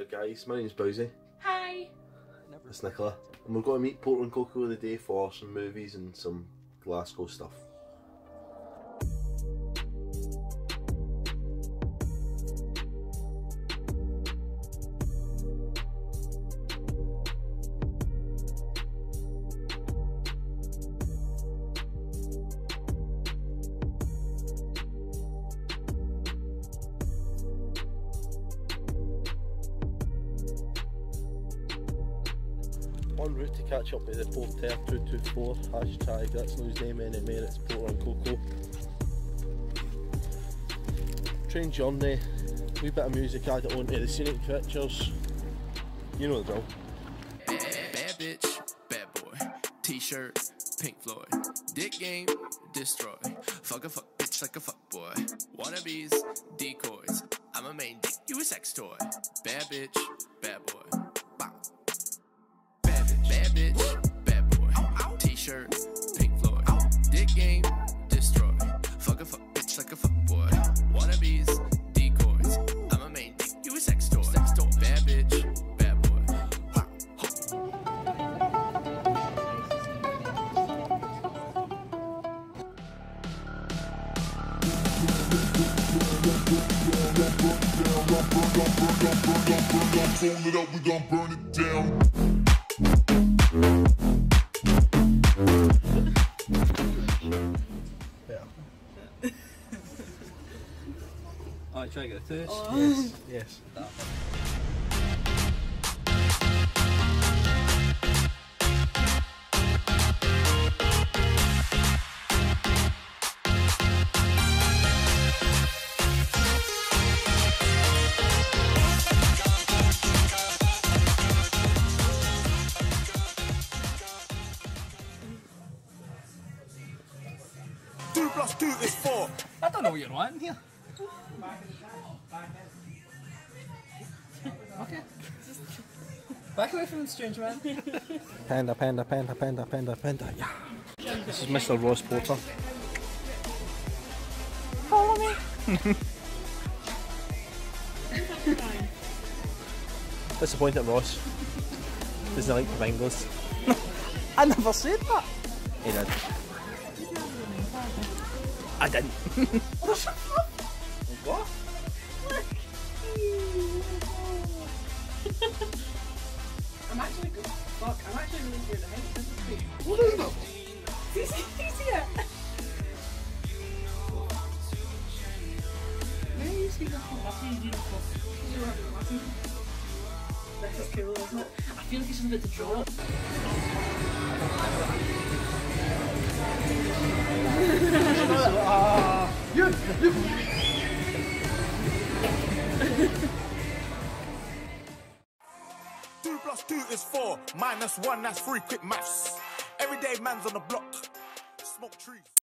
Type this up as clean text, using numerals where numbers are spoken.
Right guys, my name's Bowzy. Hi. It's Nicola. And we're going to meet Porter&Coco the day for some movies and some Glasgow stuff. En route to catch up with the Porter224 hashtag, that's no his name anymore, it's Porter&Coco. Train journey, wee bit of music added onto the scenic pictures, you know the drill. Bad bitch, bad boy, t-shirt, Pink Floyd, dick game, destroy, fuck a fuck bitch like a fuck boy, wannabes, decoys, I'm a main dick, you a sex toy, bad bitch, bad boy. Bad bitch, bad boy, t-shirt, Pink Floyd, dick game, destroy, fuck a fuck bitch like a fuck boy, wannabes, decoys, I'm a main dick, you a sex toy, bad bitch, bad boy. Fold it up, we gon' burn it down. Alright, try to go first. Yes, yes. Two plus two is four. I don't know what you're wanting here. Okay. Back away from the strange man. Panda, panda, panda, panda, panda, panda, yeah. This is Mr. Ross Porter. Follow me. Disappointed Ross. Doesn't like flamingos. I never said that. He did. I didn't. What? I'm actually good. Fuck, I'm actually really good at heights. This is great. What is that? See it? Maybe you see this one. I'll see you do this one. This is cool, isn't it? I feel like it's about to drop. Two plus two is four. Minus one, that's three. Quick maths. Everyday man's on the block. Smoke trees.